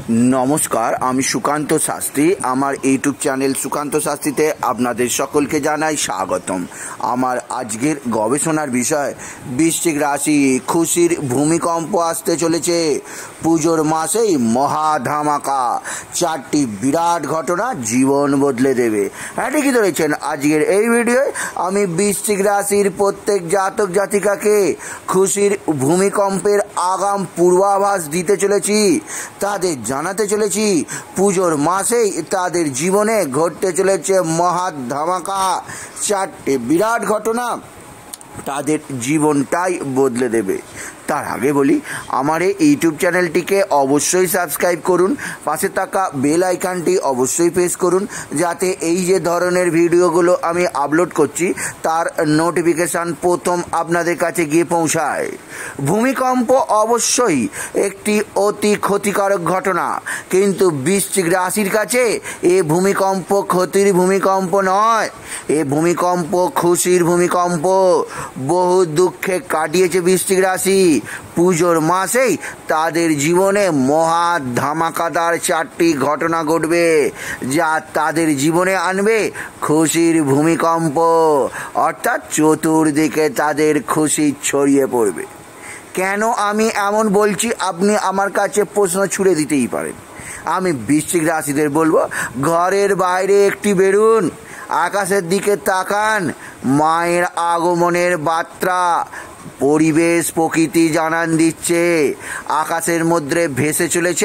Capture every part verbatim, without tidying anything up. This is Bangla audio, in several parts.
नमस्कार आमी सुकान्त शास्त्री आमार यूट्यूब चैनल सुकान्त शास्त्रीते आपनादेर सकलके जानाई स्वागतम। आमार आजकेर गवेषणार विषय बृश्चिक राशि खुशिर भूमिकम्प आसते चलेछे। पुजोर मासेई महा धामाका चारटी बिराट घटना जीवन बदले देबे। हाँ ठीकई धरेछेन, आजकेर एई भिडियोय आमी बृश्चिक राशिर प्रत्येक जातक जातिकाके खुशिर भूमिकम्पेर आगाम पूर्वाभास दिते चलेछि। तादेर জানাতে চলেছি পুজোর মাসেই তাদের জীবনে ঘটতে চলেছে মহা ধামাকা চারটি বিরাট ঘটনা তাদের জীবনটাই বদলে দেবে। তার আগে বলি আমার এই ইউটিউব চ্যানেলটিকে অবশ্যই সাবস্ক্রাইব করুন, পাশে থাকা বেল আইকনটি অবশ্যই প্রেস করুন যাতে এই যে ধরনের ভিডিওগুলো আমি আপলোড করছি তার নোটিফিকেশান প্রথম আপনাদের কাছে গিয়ে পৌঁছায়। ভূমিকম্প অবশ্যই একটি অতি ক্ষতিকারক ঘটনা, কিন্তু বৃশ্চিক রাশির কাছে এ ভূমিকম্প ক্ষতির ভূমিকম্প নয়, এ ভূমিকম্প খুশির ভূমিকম্প। বহু দুঃখে কাটিয়েছে বৃশ্চিক রাশি। পুজোর মাসেই তাদের জীবনে মহা ধামাকাদার চারটি ঘটনা ঘটবে যা তাদের জীবনে আনবে খুশির ভূমিকম্প, অর্থাৎ চতুর্দিকে তাদের খুশি ছড়িয়ে পড়বে। কেন আমি এমন বলছি আপনি আমার কাছে প্রশ্ন ছুড়ে দিতেই পারেন। আমি বৃশ্চিক রাশিদের বলবো, ঘরের বাইরে একটি বেরুন, আকাশের দিকে তাকান, মায়ের আগমনের বার্তা পরিবেশ প্রকৃতি জানান দিচ্ছে। আকাশের মধ্যে ভেসে চলেছে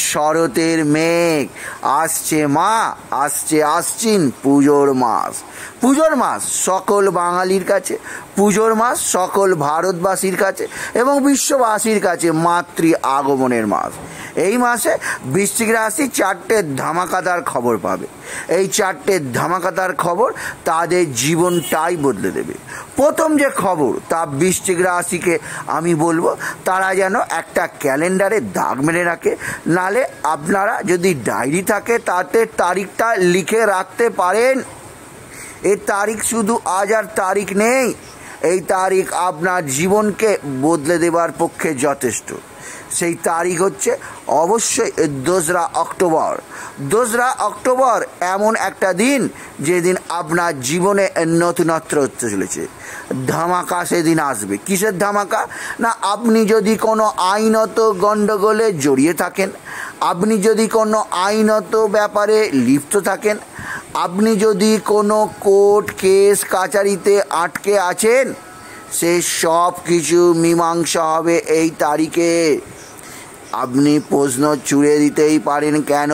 শরতের মেঘ। আসছে মা, আসছে আশ্বিন পুজোর মাস। পুজোর মাস সকল বাঙালির কাছে, পুজোর মাস সকল ভারতবাসীর কাছে এবং বিশ্ববাসীর কাছে মাতৃ আগমনের মাস। এই মাসে বৃশ্চিক রাশি চারটে ধামাকাদার খবর পাবে। এই চারটে ধামাকাদার খবর তাদের জীবনটাই বদলে দেবে। প্রথম যে খবর তা বৃশ্চিক রাশিকে আমি বলবো তারা যেন একটা ক্যালেন্ডারে দাগ মেরে রাখে, নালে আপনারা যদি ডায়েরি থাকে তাতে তারিখটা লিখে রাখতে পারেন। এই তারিখ শুধু আজ আর তারিখ নেই, এই তারিখ আপনার জীবনকে বদলে দেবার পক্ষে যথেষ্ট। সেই তারিখ হচ্ছে অবশ্যই দোসরা অক্টোবর। দোসরা অক্টোবর এমন একটা দিন যেদিন আপনার জীবনে নতুনত্ব হতে চলেছে। ধামাকা সেদিন আসবে। কিসের ধামাকা? না, আপনি যদি কোনো আইনত গণ্ডগোলে জড়িয়ে থাকেন, আপনি যদি কোনো আইনত ব্যাপারে লিপ্ত থাকেন, আপনি যদি কোনো কোর্ট কেস কাচারিতে আটকে আছেন, সে সব কিছু মীমাংসা হবে এই তারিখে। আপনি প্রশ্ন ছুড়ে দিতেই পারেন কেন?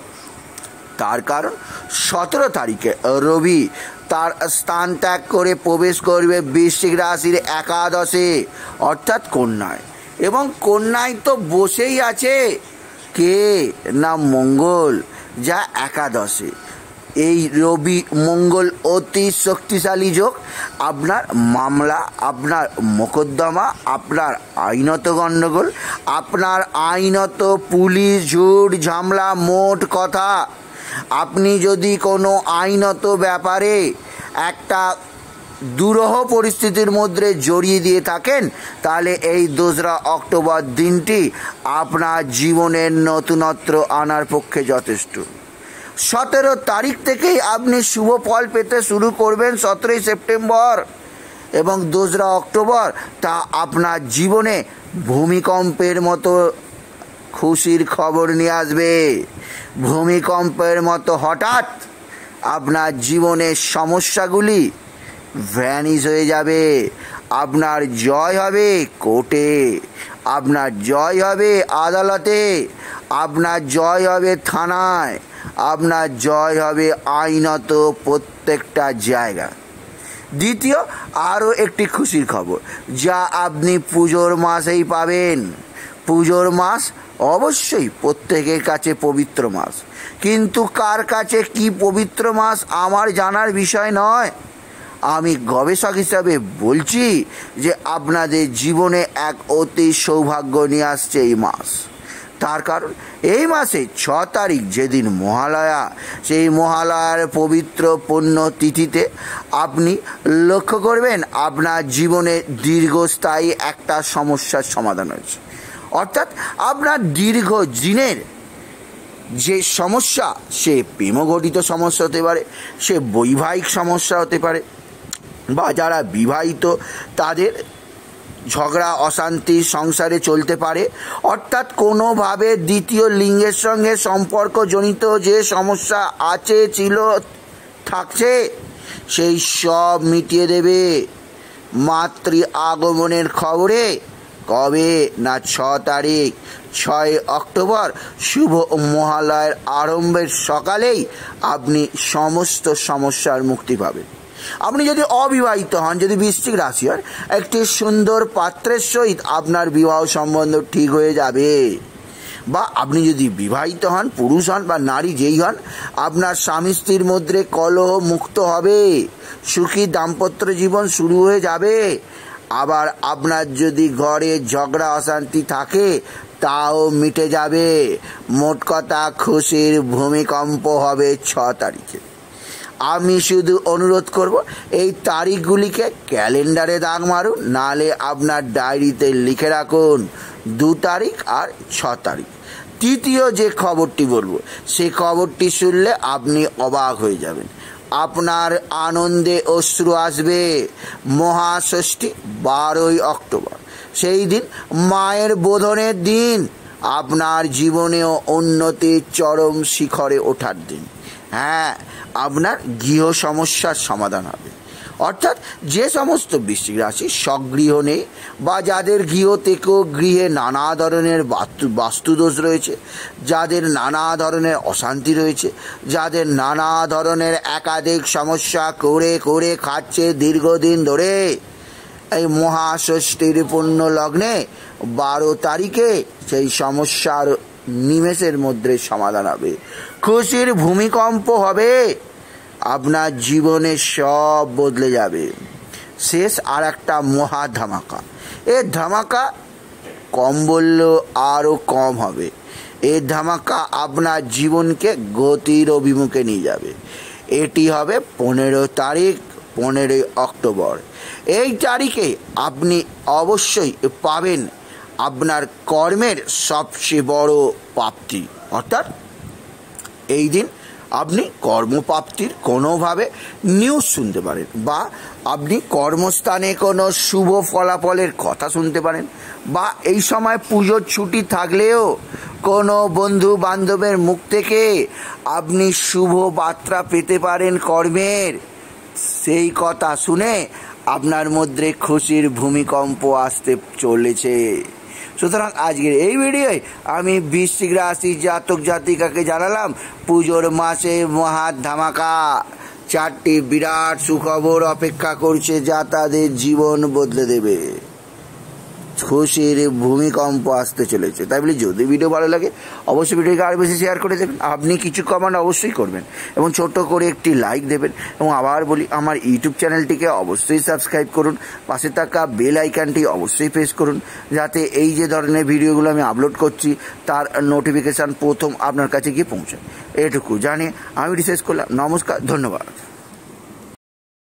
তার কারণ সতেরো তারিখে রবি তার স্থান ত্যাগ করে প্রবেশ করবে বৃশ্চিক রাশির একাদশে অর্থাৎ কন্যায়, এবং কন্যায় তো বসেই আছে কে না মঙ্গল, যা একাদশে। এই রবি মঙ্গল অতি শক্তিশালী যোগ। আপনার মামলা, আপনার মোকদ্দমা, আপনার আইনত গণ্ডগোল, আপনার আইনত পুলিশ ঝুট ঝামেলা, মোট কথা আপনি যদি কোনো আইনত ব্যাপারে একটা দুরূহ পরিস্থিতির মধ্যে জড়িয়ে দিয়ে থাকেন, তাহলে এই দোসরা অক্টোবর দিনটি আপনার জীবনের নতুনত্ব আনার পক্ষে যথেষ্ট। সতেরো তারিখ থেকেই আপনি শুভ ফল পেতে শুরু করবেন সতেরোই সেপ্টেম্বর, এবং দোসরা অক্টোবর তা আপনার জীবনে ভূমিকম্পের মতো খুশির খবর নিয়ে আসবে। ভূমিকম্পের মতো হঠাৎ আপনার জীবনের সমস্যাগুলি ভ্যানিশ হয়ে যাবে। আপনার জয় হবে কোর্টে, আপনার জয় হবে আদালতে, আপনার জয় হবে থানায়, আপনার জয় হবে আইনত প্রত্যেকটা জায়গা। দ্বিতীয় আরও একটি খুশির খবর যা আপনি পুজোর মাসেই পাবেন। পুজোর মাস অবশ্যই প্রত্যেকের কাছে পবিত্র মাস, কিন্তু কার কাছে কি পবিত্র মাস আমার জানার বিষয় নয়। আমি গবেষক হিসাবে বলছি যে আপনাদের জীবনে এক অতি সৌভাগ্য নিয়ে আসছে এই মাস। তার কারণ এই মাসে ছ তারিখ যেদিন মহালয়া, সেই মহালয়ার পবিত্র পুণ্য তিথিতে আপনি লক্ষ্য করবেন আপনার জীবনে দীর্ঘস্থায়ী একটা সমস্যার সমাধান হয়েছে। অর্থাৎ আপনার দীর্ঘ দিনের যে সমস্যা, সে প্রেমঘটিত সমস্যা হতে পারে, সে বৈবাহিক সমস্যা হতে পারে, বা যারা বিবাহিত তাদের ঝগড়া অশান্তি সংসারে চলতে পারে। অর্থাৎ কোনোভাবে দ্বিতীয় লিঙ্গের সঙ্গে সম্পর্কজনিত যে সমস্যা আছে, ছিল, থাকছে, সেই সব মিটিয়ে দেবে মাতৃ আগমনের খবরে। কবে না ছ তারিখ ছয় অক্টোবর শুভ মহালয়ের আরম্ভের সকালেই আপনি সমস্ত সমস্যার মুক্তি পাবেন। আপনি যদি অবিবাহিত হন, যদি বৃশ্চিক রাশি হন, একটি সুন্দর পাত্রের সহিত আপনার বিবাহ সম্বন্ধ ঠিক হয়ে যাবে। বা আপনি যদি বিবাহিত হন, পুরুষ হন বা নারী যেই হন, আপনার স্বামী স্ত্রীর মধ্যে কলহ মুক্ত হবে, সুখী দাম্পত্য জীবন শুরু হয়ে যাবে। আবার আপনার যদি ঘরে ঝগড়া অশান্তি থাকে, তাও মিটে যাবে। মোট কথা, খুশির ভূমিকম্প হবে ছ তারিখে। আমি শুধু অনুরোধ করব, এই তারিখগুলিকে ক্যালেন্ডারে দাগ মারুন, নালে আপনার ডায়েরিতে লিখে রাখুন দু তারিখ আর ছ তারিখ। তৃতীয় যে খবরটি বলবো, সেই খবরটি শুনলে আপনি অবাক হয়ে যাবেন। আপনার আনন্দে অশ্রু আসবে। মহাষষ্ঠী বারোই অক্টোবর, সেই দিন মায়ের বোধনের দিন। আপনার জীবনেও উন্নতির চরম শিখরে ওঠার দিন। হ্যাঁ, আপনার গৃহ সমস্যার সমাধান হবে। অর্থাৎ যে সমস্ত বৃশ্চিক রাশি স্বগৃহ নেই, বা যাদের গৃহ থেকেও গৃহে নানা ধরনের বাস্তু বাস্তুদোষ রয়েছে, যাদের নানা ধরনের অশান্তি রয়েছে, যাদের নানা ধরনের একাধিক সমস্যা করে করে খাচ্ছে দীর্ঘদিন ধরে, এই মহাষষ্ঠীর পুণ্য লগ্নে বারো তারিখে সেই সমস্যার নিমেষের মধ্যে সমাধান হবে। খুশির ভূমিকম্প হবে, আপনার জীবনে সব বদলে যাবে। শেষ আর একটা মহা ধামাকা। এ ধামাকা কম বললেও আরও কম হবে। এই ধামাকা আপনার জীবনকে গতির অভিমুখে নিয়ে যাবে। এটি হবে পনেরো তারিখ, পনেরোই অক্টোবর। এই তারিখে আপনি অবশ্যই পাবেন আপনার কর্মের সবচেয়ে বড় প্রাপ্তি। অর্থাৎ এই দিন আপনি কর্মপ্রাপ্তির কোনোভাবে নিউজ শুনতে পারেন, বা আপনি কর্মস্থানে কোনো শুভ ফলাফলের কথা শুনতে পারেন, বা এই সময় পুজোর ছুটি থাকলেও কোনো বন্ধু বান্ধবের মুখ থেকে আপনি শুভ বার্তা পেতে পারেন কর্মের। সেই কথা শুনে আপনার মধ্যে খুশির ভূমিকম্প আসতে চলেছে। সুতরাং আজকের এই ভিডিওয় আমি বৃশ্চিক রাশি জাতক জাতিকাকে জানালাম পুজোর মাসে মহা ধামাকা। চারটি বিরাট সুখবর অপেক্ষা করছে, যা তাদের জীবন বদলে দেবে। খুশির ভূমিকম্প আসতে চলেছে। তাই বলি, যদি ভিডিও ভালো লাগে অবশ্যই ভিডিওকে আরও বেশি শেয়ার করে দেবেন। আপনি কিছু কমেন্ট অবশ্যই করবেন এবং ছোট্ট করে একটি লাইক দেবেন। এবং আবার বলি, আমার ইউটিউব চ্যানেলটিকে অবশ্যই সাবস্ক্রাইব করুন, পাশে থাকা বেল আইকনটি অবশ্যই প্রেস করুন, যাতে এই যে ধরনের ভিডিওগুলো আমি আপলোড করছি তার নোটিফিকেশান প্রথম আপনার কাছে গিয়ে পৌঁছায়। এটুকু জানিয়ে আমি শেষ করলাম। নমস্কার, ধন্যবাদ।